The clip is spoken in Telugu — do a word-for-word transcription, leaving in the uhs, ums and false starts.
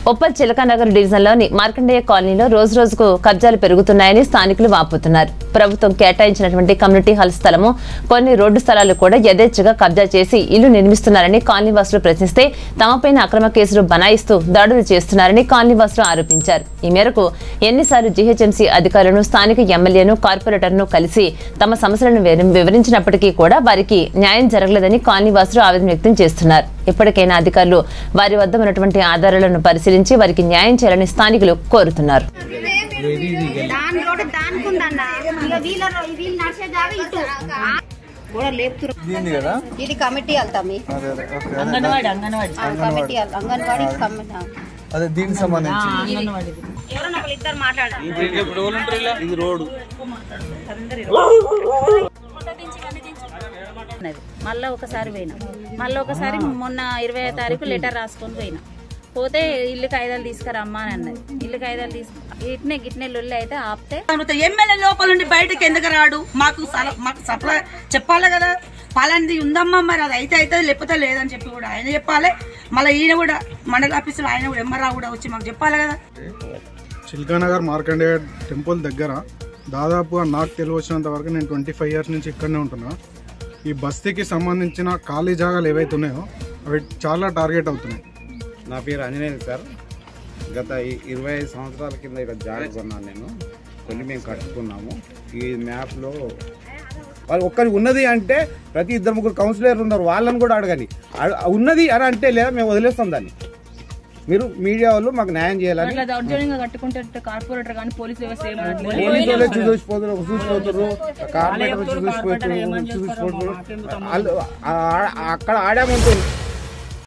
ఉప్పల్ చిలకానగర్ డివిజన్లోని మార్కండేయ కాలనీలో రోజు రోజుకు కబ్జాలు పెరుగుతున్నాయని స్థానికులు వాపోతున్నారు. ప్రభుత్వం కేటాయించినటువంటి కమ్యూనిటీ హాల్ స్థలము, కొన్ని రోడ్డు స్థలాలు కూడా యథేచ్ఛగా కబ్జా చేసి ఇల్లు నిర్మిస్తున్నారని కాలనీవాసులు ప్రశ్నిస్తే తమపైన అక్రమ కేసులు బనాయిస్తూ దాడులు చేస్తున్నారని కాలనీవాసులు ఆరోపించారు. ఈ మేరకు ఎన్నిసార్లు జీహెచ్ఎంసీ అధికారులను, స్థానిక ఎమ్మెల్యేను, కార్పొరేటర్ను కలిసి తమ సమస్యలను వివరించినప్పటికీ కూడా వారికి న్యాయం జరగలేదని కాలనీవాసులు ఆవేదన వ్యక్తం చేస్తున్నారు. ఇప్పటికైనా అధికారులు వారి వద్ద ఉన్నటువంటి ఆధారాలను పరిశీలించి వారికి న్యాయం చేయాలని స్థానికులు కోరుతున్నారు. ఇది కమిటీ వెళ్తామి అంగన్వాడి అంగన్వాడి కమిటీ అంగన్వాడి అదే దీనికి సంబంధించి ఇద్దరు మాట్లాడారు. ఇది రోడ్డు మళ్ళీ ఒకసారి పోయినా మళ్ళీ ఒకసారి మొన్న ఇరవై తారీఖు లెటర్ రాసుకొని పోయినా పోతే ఇల్లు కాయిదాలు తీసుకురమ్మా అని అన్నది. ఇల్లు కాయిదాలు తీసుకు ఇట్నే గిట్నే లొల్లి అయితే ఆపితే ఎమ్మెల్యే లోపల నుండి బయటకు ఎందుకు రాడు? మాకు మాకు సప్లై చెప్పాలి కదా, పలాంటి ఉందమ్మా, మరి అది అయితే అయితే లేకపోతే లేదని చెప్పి కూడా ఆయన చెప్పాలి. మళ్ళీ ఈయన కూడా మండల ఆఫీసులో ఆయన కూడా ఎంఆర్ఆ కూడా వచ్చి మాకు చెప్పాలి కదా. చిల్కానగర్ మార్కండేయ టెంపుల్ దగ్గర దాదాపుగా నాకు తెలిసినంత వరకు నేను ట్వంటీ ఫైవ్ ఇయర్స్ నుంచి ఇక్కడనే ఉంటున్నా. ఈ బస్తీకి సంబంధించిన ఖాళీ జాగాలు ఏవైతే ఉన్నాయో అవి చాలా టార్గెట్ అవుతున్నాయి. నా పేరు ఆంజనేయ సార్. గత ఇరవై ఐదు సంవత్సరాల కింద ఇక్కడ జాగా కొన్నాను నేను. కొన్ని మేము కట్టుకున్నాము. ఈ మ్యాప్లో వాళ్ళు ఒక్కరికి ఉన్నది అంటే ప్రతి ఇద్దరు ముగ్గురు కౌన్సిలర్ ఉన్నారు, వాళ్ళని కూడా అడగని. ఉన్నది అని అంటే లేదా మేము వదిలేస్తాం దాన్ని. మీరు మీడియా వాళ్ళు మాకు న్యాయం చేయాలని కార్పొరేటర్ కానీ పోలీసు వ్యవస్థ పోలీసు వాళ్ళే చూసిపోతారు చూసిపోతారు కార్పొరేటర్ చూసిపోతారు చూసిపోతారు అక్కడ ఆడామంటుంది.